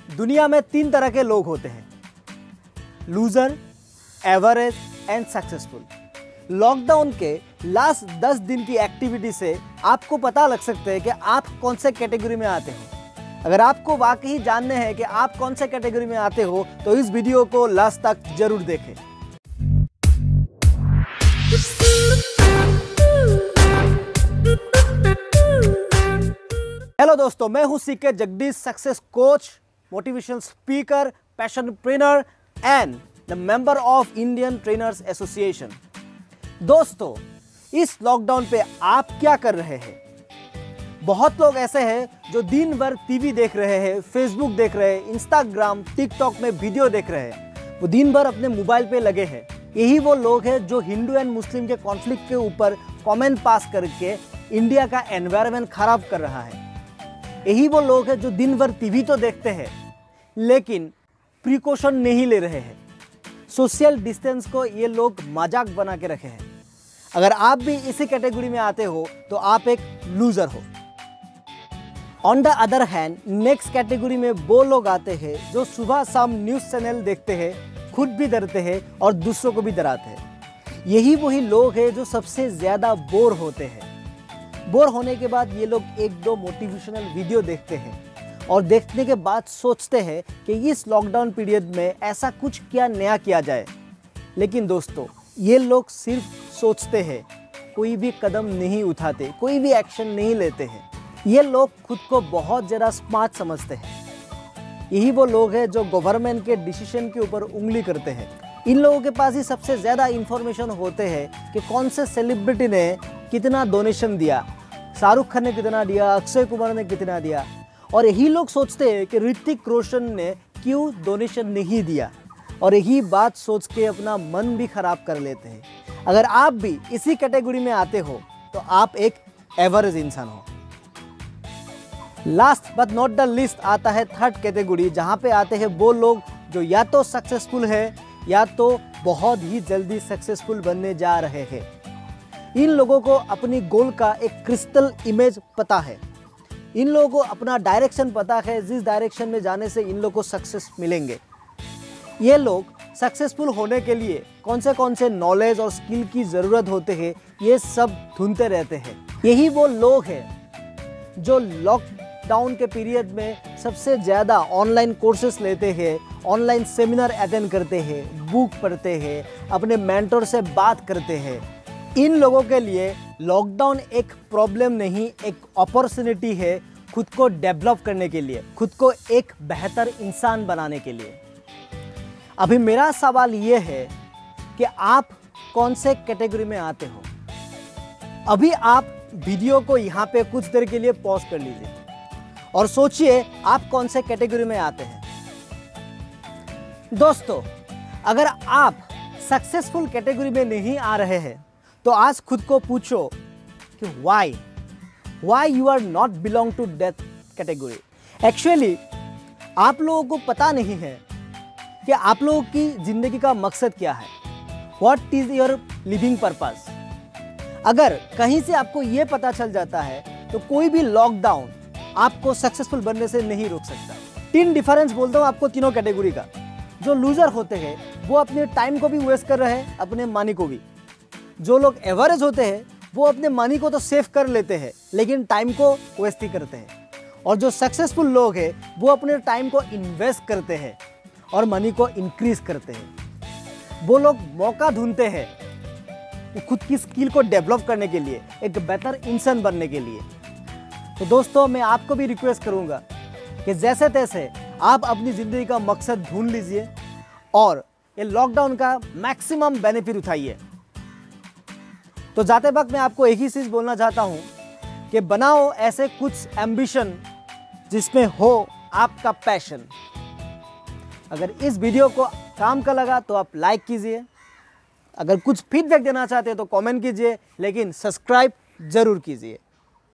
दुनिया में 3 तरह के लोग होते हैं, loser, average and successful. Lockdown के लास्ट 10 दिन की एक्टिविटी से आपको पता लग सकता है कि आप कौन से कैटेगरी में आते हो। अगर आपको वाकई जानने हैं कि आप कौन से कैटेगरी में आते हो तो इस वीडियो को लास्ट तक जरूर देखें। हेलो दोस्तों, मैं हूं CK Jagdish, success coach, motivational speaker, passion trainer and the member of Indian trainers association. दोस्तों, इस लॉकडाउन पे आप क्या कर रहे हैं? बहुत लोग ऐसे हैं जो दिन भर टीवी देख रहे हैं, फेसबुक देख रहे हैं, इंस्टाग्राम, टिकटॉक में वीडियो देख रहे हैं। वो दिन भर अपने मोबाइल पे लगे हैं। यही वो लोग हैं जो हिंदू एंड मुस्लिम के कॉन्फ्लिक्ट के ऊपर कमेंट पास करके इंडिया का एनवायरनमेंट खराब कर रहा है। यही वो लोग हैं जो दिन भर टीवी तो देखते हैं लेकिन प्रिकॉशन नहीं ले रहे हैं। सोशल डिस्टेंस को ये लोग मजाक बना के रखे हैं। अगर आप भी इसी कैटेगरी में आते हो तो आप एक लूजर हो। On the other hand, next category में वो लोग आते हैं जो सुबह शाम न्यूज़ चैनल देखते हैं, खुद भी डरते हैं और दूसरों को भी डराते हैं। यही वही लोग हैं जो सबसे ज़्यादा बोर होते हैं। बोर होने के बाद ये लोग 1-2 मोटिवेशनल वीडियो देखते हैं और देखने के बाद सोचते हैं कि इस लॉकडाउन पीरियड में ऐसा कुछ क्या नया किया जाए। लेकिन दोस्तों, ये लोग सिर्फ सोचते हैं, कोई भी कदम नहीं उठाते, कोई भी एक्शन नहीं लेते हैं। ये लोग खुद को बहुत ज़्यादा स्मार्ट समझते हैं। यही वो लोग हैं जो गवर्नमेंट के डिसीजन के ऊपर उंगली करते हैं। इन लोगों के पास ही सबसे ज़्यादा इंफॉर्मेशन होते हैं कि कौन से सेलिब्रिटी ने कितना डोनेशन दिया, शाहरुख खान ने कितना दिया, अक्षय कुमार ने कितना दिया। और यही लोग सोचते हैं कि ऋतिक रोशन ने क्यों डोनेशन नहीं दिया, और यही बात सोच के अपना मन भी खराब कर लेते हैं। अगर आप भी इसी कैटेगरी में आते हो तो आप एक एवरेज इंसान हो। Last but not the least आता है थर्ड कैटेगरी, जहाँ पे आते हैं वो लोग जो या तो सक्सेसफुल है या तो बहुत ही जल्दी सक्सेसफुल बनने जा रहे हैं। इन लोगों को अपनी गोल का एक क्रिस्टल इमेज पता है। इन लोगों को अपना डायरेक्शन पता है, जिस डायरेक्शन में जाने से इन लोगों को सक्सेस मिलेंगे। ये लोग सक्सेसफुल होने के लिए कौन से नॉलेज और स्किल की ज़रूरत होते हैं, ये सब ढूंढते रहते हैं। यही वो लोग हैं जो लॉकडाउन के पीरियड में सबसे ज़्यादा ऑनलाइन कोर्सेस लेते हैं, ऑनलाइन सेमिनार अटेंड करते हैं, बुक पढ़ते हैं, अपने मेंटर से बात करते हैं। इन लोगों के लिए लॉकडाउन एक प्रॉब्लम नहीं, एक अपॉर्चुनिटी है खुद को डेवलप करने के लिए, खुद को एक बेहतर इंसान बनाने के लिए। अभी मेरा सवाल ये है कि आप कौन से कैटेगरी में आते हो। अभी आप वीडियो को यहाँ पे कुछ देर के लिए पॉज कर लीजिए और सोचिए आप कौन से कैटेगरी में आते हैं। दोस्तों, अगर आप सक्सेसफुल कैटेगरी में नहीं आ रहे हैं तो आज खुद को पूछो कि why you are not belong to that category. Actually आप लोगों को पता नहीं है कि आप लोगों की ज़िंदगी का मकसद क्या है, what is your living purpose. अगर कहीं से आपको ये पता चल जाता है तो कोई भी लॉकडाउन आपको सक्सेसफुल बनने से नहीं रोक सकता। 3 डिफरेंस बोलता हूँ आपको तीनों कैटेगरी का। जो लूजर होते हैं वो अपने टाइम को भी वेस्ट कर रहे हैं, अपने मनी को भी। जो लोग एवरेज होते हैं वो अपने मनी को तो सेव कर लेते हैं लेकिन टाइम को वेस्ट ही करते हैं। और जो सक्सेसफुल लोग हैं वो अपने टाइम को इन्वेस्ट करते हैं और मनी को इंक्रीज करते हैं। वो लोग मौका ढूंढते हैं खुद की स्किल को डेवलप करने के लिए, एक बेहतर इंसान बनने के लिए। तो दोस्तों, मैं आपको भी रिक्वेस्ट करूंगा कि जैसे तैसे आप अपनी ज़िंदगी का मकसद ढूंढ लीजिए और ये लॉकडाउन का मैक्सिमम बेनिफिट उठाइए। तो जाते वक्त मैं आपको एक ही चीज़ बोलना चाहता हूँ कि बनाओ ऐसे कुछ एम्बिशन जिसमें हो आपका पैशन। अगर इस वीडियो को काम का लगा तो आप लाइक कीजिए, अगर कुछ फीडबैक देना चाहते हैं तो कमेंट कीजिए, लेकिन सब्सक्राइब ज़रूर कीजिए।